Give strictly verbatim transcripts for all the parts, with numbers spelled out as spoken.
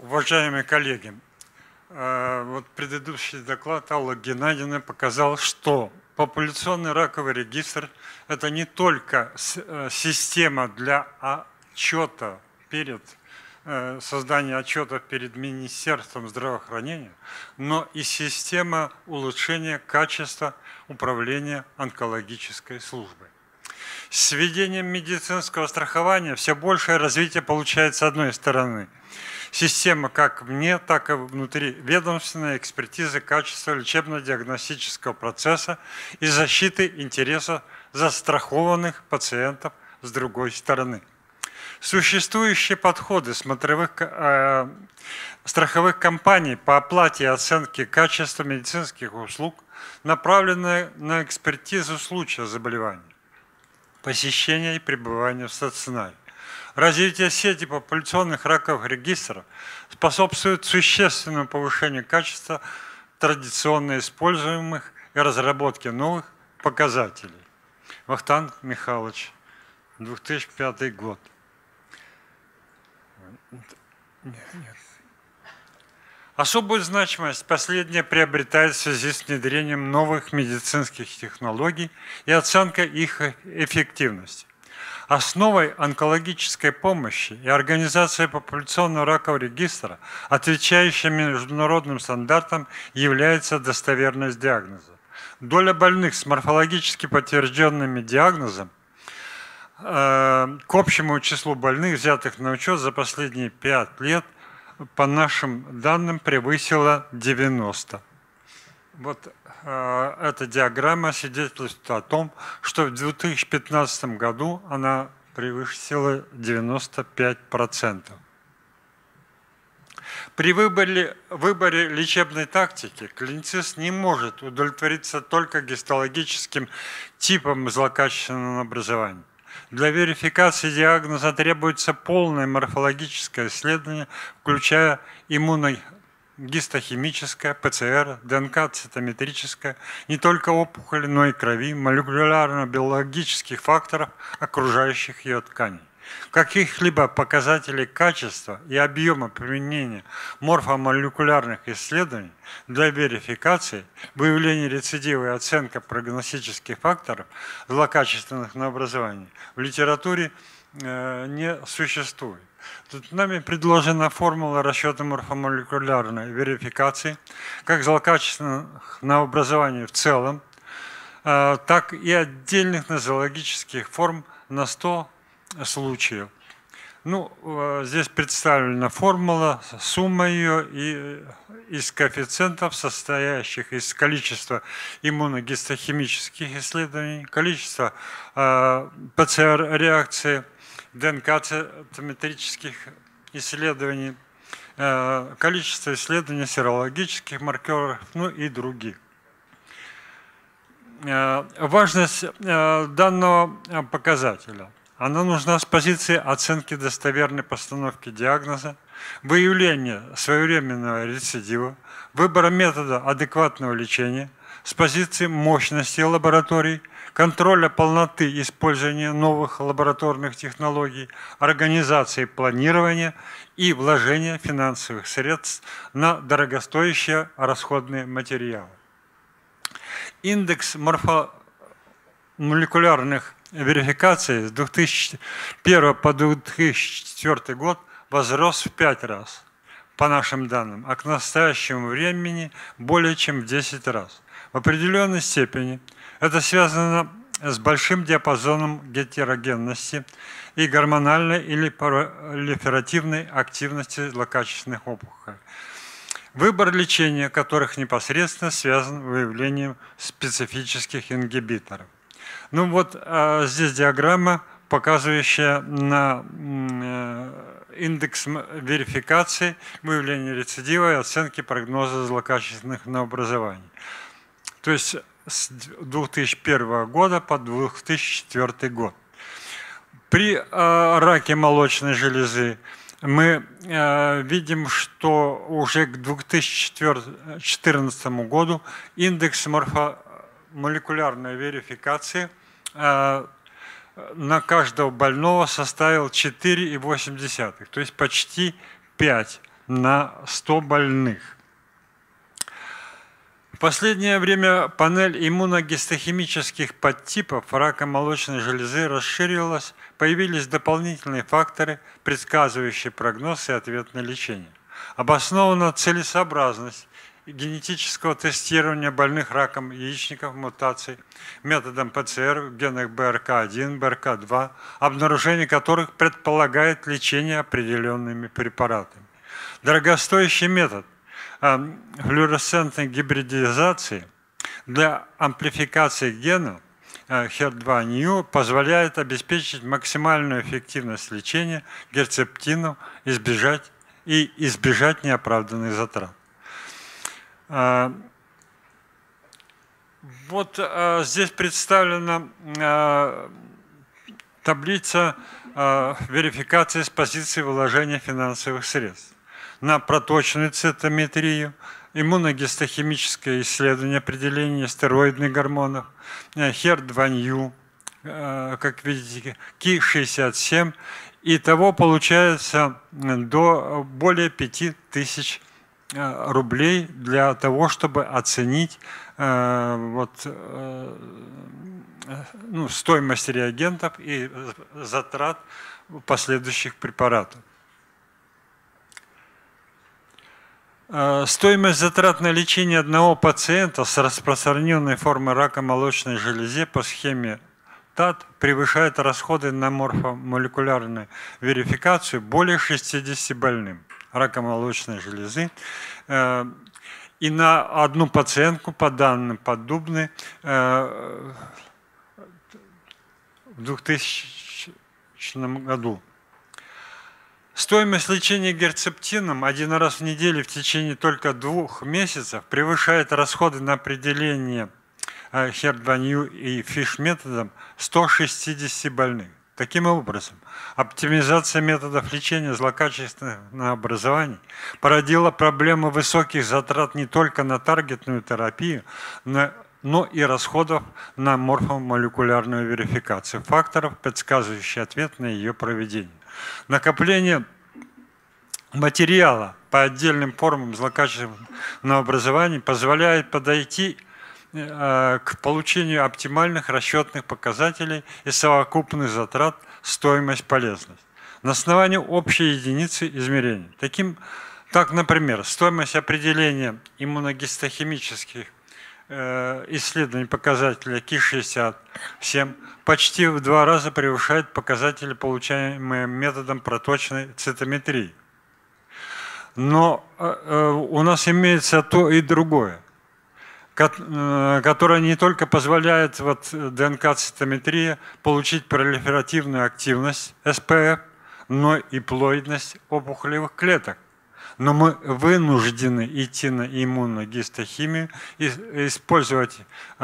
Уважаемые коллеги, вот предыдущий доклад Аллы Геннадьевны показал, что популяционный раковый регистр – это не только система для отчета перед созданием отчетов перед Министерством здравоохранения, но и система улучшения качества управления онкологической службой. С введением медицинского страхования все большее развитие получает с одной стороны. Система как вне, так и внутри ведомственной экспертизы качества лечебно-диагностического процесса и защиты интересов застрахованных пациентов с другой стороны. Существующие подходы смотровых, э, страховых компаний по оплате и оценке качества медицинских услуг направлены на экспертизу случая заболевания, посещения и пребывания в стационаре. Развитие сети популяционных раковых регистров способствует существенному повышению качества традиционно используемых и разработке новых показателей. Вахтанг Михайлович, две тысячи пятый год. Нет, нет. Особую значимость последняя приобретает в связи с внедрением новых медицинских технологий и оценкой их эффективности. Основой онкологической помощи и организации популяционного ракового регистра, отвечающей международным стандартам, является достоверность диагноза. Доля больных с морфологически подтвержденными диагнозом э, к общему числу больных, взятых на учет за последние пять лет, по нашим данным, превысила девяносто. Вот э, эта диаграмма свидетельствует о том, что в две тысячи пятнадцатом году она превысила девяносто пять процентов. При выборе, выборе лечебной тактики клиницист не может удовлетвориться только гистологическим типом злокачественного образования. Для верификации диагноза требуется полное морфологическое исследование, включая иммуногистохимическое, ПЦР, ДНК-цитометрическое, не только опухоли, но и крови, молекулярно-биологических факторов, окружающих ее тканей. Каких-либо показателей качества и объема применения морфомолекулярных исследований для верификации, выявления рецидива и оценка прогностических факторов злокачественных новообразований в литературе э, не существует. Тут нами предложена формула расчета морфомолекулярной верификации как злокачественных новообразований в целом, э, так и отдельных нозологических форм на сто случаев. Ну, здесь представлена формула, сумма ее и из коэффициентов, состоящих из количества иммуногистохимических исследований, количества э, ПЦР-реакций, ДНК-цитометрических исследований, э, количество исследований серологических маркеров, ну и других. Э, важность э, данного показателя. Она нужна с позиции оценки достоверной постановки диагноза, выявления своевременного рецидива, выбора метода адекватного лечения, с позиции мощности лабораторий, контроля полноты использования новых лабораторных технологий, организации планирования и вложения финансовых средств на дорогостоящие расходные материалы. Индекс морфомолекулярных верификации с две тысячи первого по две тысячи четвёртый год возрос в пять раз, по нашим данным, а к настоящему времени более чем в десять раз. В определенной степени это связано с большим диапазоном гетерогенности и гормональной или пролиферативной активности злокачественных опухолей, выбор лечения которых непосредственно связан с выявлением специфических ингибиторов. Ну вот а, здесь диаграмма, показывающая на э, индекс верификации, выявления рецидива и оценки прогноза злокачественных новообразований. То есть с две тысячи первого года по две тысячи четвёртый год. При э, раке молочной железы мы э, видим, что уже к две тысячи четырнадцатому году индекс морфомолекулярной верификации э, на каждого больного составил четыре и восемь десятых, то есть почти пять на сто больных. В последнее время панель иммуногистохимических подтипов рака молочной железы расширилась, появились дополнительные факторы, предсказывающие прогноз и ответ на лечение. Обоснована целесообразность генетического тестирования больных раком яичников мутаций методом ПЦР в генах бэ эр ка один, бэ эр ка два, обнаружение которых предполагает лечение определенными препаратами. Дорогостоящий метод флуоресцентной гибридизации для амплификации гена хер два нью позволяет обеспечить максимальную эффективность лечения герцептином избежать, и избежать неоправданных затрат. Вот здесь представлена таблица верификации с позиции вложения финансовых средств на проточную цитометрию, иммуногистохимическое исследование определения стероидных гормонов, хер два нью, как видите, ки шестьдесят семь. Итого получается до более пяти тысяч рублей для того, чтобы оценить э, вот, э, ну, стоимость реагентов и затрат последующих препаратов. Э, стоимость затрат на лечение одного пациента с распространенной формой рака молочной железы по схеме ТАТ превышает расходы на морфомолекулярную верификацию более шестидесяти больным раком молочной железы. И на одну пациентку, по данным Поддубной, в двухтысячном году. Стоимость лечения герцептином один раз в неделю в течение только двух месяцев превышает расходы на определение хер два нью и фиш методом ста шестидесяти больных. Таким образом, оптимизация методов лечения злокачественных образований породила проблему высоких затрат не только на таргетную терапию, но и расходов на морфомолекулярную верификацию факторов, предсказывающих ответ на ее проведение. Накопление материала по отдельным формам злокачественного образования позволяет подойти к получению оптимальных расчетных показателей и совокупных затрат стоимость-полезность на основании общей единицы измерений. Таким, так, например, стоимость определения иммуногистохимических э, исследований показателя ки шестьдесят семь почти в два раза превышает показатели, получаемые методом проточной цитометрии. Но э, у нас имеется то и другое, которая не только позволяет вот, ДНК-цитометрия получить пролиферативную активность эс пэ эф, но и плоидность опухолевых клеток. Но мы вынуждены идти на иммуногистохимию и использовать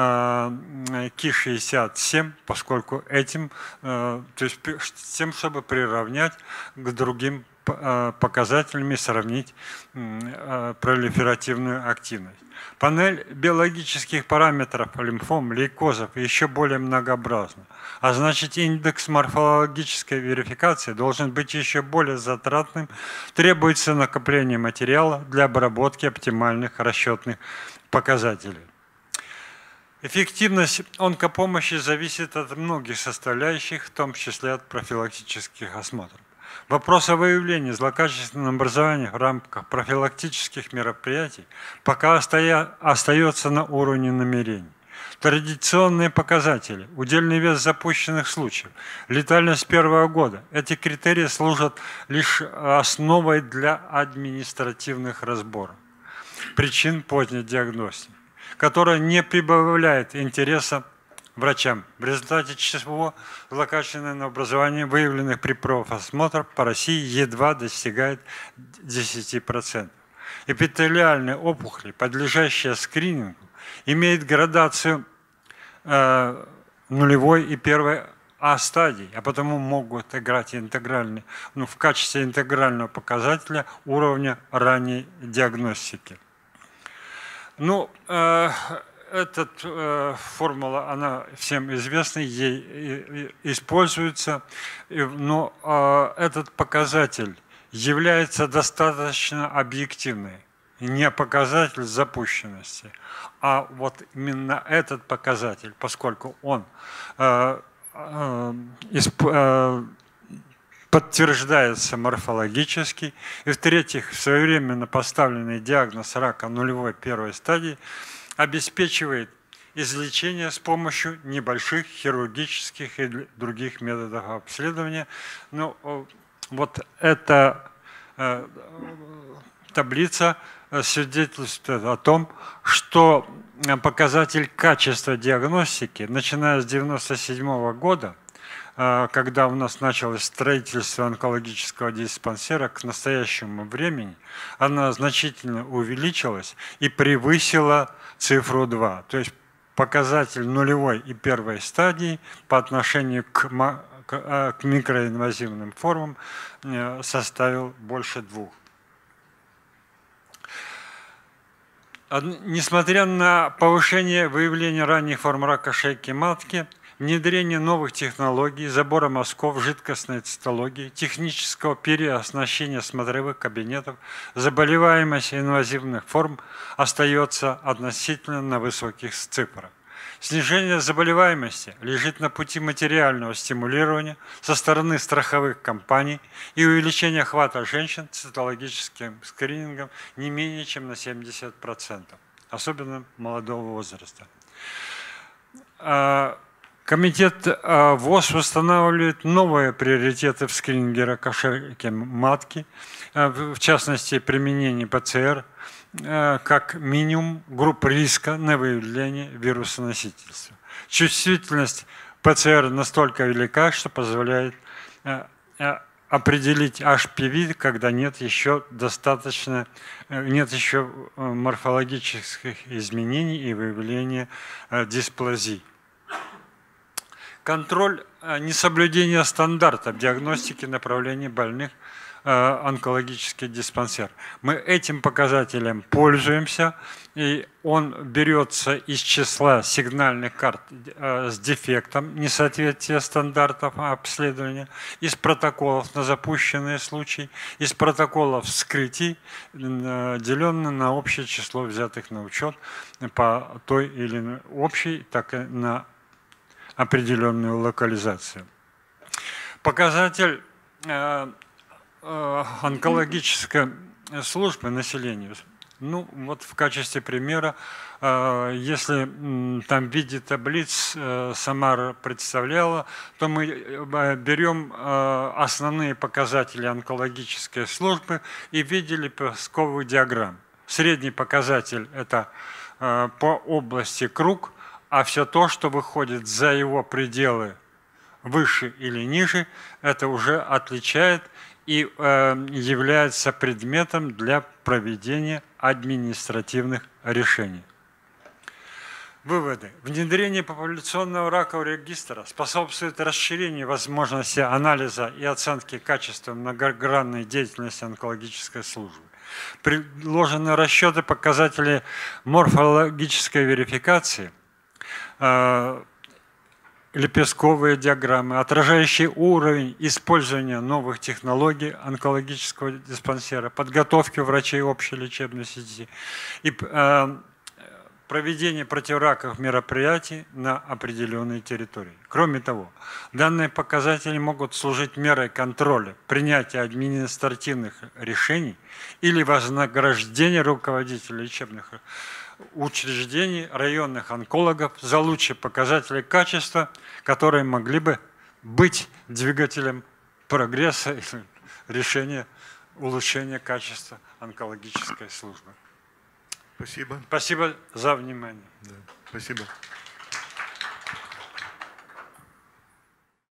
э, ки шестьдесят семь, поскольку этим, э, то есть тем, чтобы приравнять к другим показателями, сравнить э, пролиферативную активность. Панель биологических параметров лимфом, лейкозов еще более многообразна, а значит индекс морфологической верификации должен быть еще более затратным, требуется накопление материала для обработки оптимальных расчетных показателей. Эффективность онкопомощи зависит от многих составляющих, в том числе от профилактических осмотров. Вопрос о выявлении злокачественного образования в рамках профилактических мероприятий пока остается на уровне намерений. Традиционные показатели, удельный вес запущенных случаев, летальность первого года – эти критерии служат лишь основой для административных разборов причин поздней диагностики, которая не прибавляет интереса врачам, в результате чего злокачественное образование выявленных при профосмотре по России едва достигает десяти процентов. Эпителиальные опухоли, подлежащие скринингу, имеют градацию э, нулевой и первой А стадии, а потому могут играть интегральный, ну, в качестве интегрального показателя уровня ранней диагностики. Ну, э, Эта э, формула, она всем известна, ей используется, но э, этот показатель является достаточно объективной, не показатель запущенности, а вот именно этот показатель, поскольку он э, э, исп, э, подтверждается морфологически, и в-третьих, своевременно поставленный диагноз рака нулевой первой стадии обеспечивает излечение с помощью небольших хирургических и других методов обследования. Ну, вот эта э, таблица свидетельствует о том, что показатель качества диагностики, начиная с девяносто седьмого года, когда у нас началось строительство онкологического диспансера, к настоящему времени она значительно увеличилась и превысила цифру два. То есть показатель нулевой и первой стадии по отношению к, к микроинвазивным формам составил больше двух. Несмотря на повышение выявления ранних форм рака шейки матки, внедрение новых технологий, забора мазков, жидкостной цитологии, технического переоснащения смотровых кабинетов, заболеваемость инвазивных форм остается относительно на высоких цифрах. Снижение заболеваемости лежит на пути материального стимулирования со стороны страховых компаний и увеличения охвата женщин цитологическим скринингом не менее чем на семьдесят процентов, особенно молодого возраста. Комитет ВОЗ устанавливает новые приоритеты в скрининге рака шейки матки, в частности применение ПЦР, как минимум групп риска на выявление вирусоносительства. Чувствительность ПЦР настолько велика, что позволяет определить эйч пи ви, когда нет еще достаточно, нет еще морфологических изменений и выявления дисплазий. Контроль несоблюдения стандартов диагностики направления больных онкологический диспансер. Мы этим показателем пользуемся, и он берется из числа сигнальных карт с дефектом несоответствия стандартов обследования, из протоколов на запущенные случаи, из протоколов вскрытий, деленных на общее число взятых на учет по той или иной общей, так и на определенную локализацию. Показатель онкологической службы населению. Ну, вот в качестве примера, если там в виде таблиц Самара представляла, то мы берем основные показатели онкологической службы и видели поисковую диаграмму. Средний показатель – это по области круг, а все то, что выходит за его пределы выше или ниже, это уже отличает и э, является предметом для проведения административных решений. Выводы. Внедрение популяционного ракового регистра способствует расширению возможности анализа и оценки качества многогранной деятельности онкологической службы. Предложены расчеты показателей морфологической верификации, э, лепестковые диаграммы, отражающие уровень использования новых технологий онкологического диспансера, подготовки врачей общей лечебной сети и э, проведение противораковых мероприятий на определенной территории. Кроме того, данные показатели могут служить мерой контроля, принятия административных решений или вознаграждения руководителей лечебных учреждений, районных онкологов за лучшие показатели качества, которые могли бы быть двигателем прогресса и решения улучшения качества онкологической службы. Спасибо. Спасибо за внимание. Да, спасибо.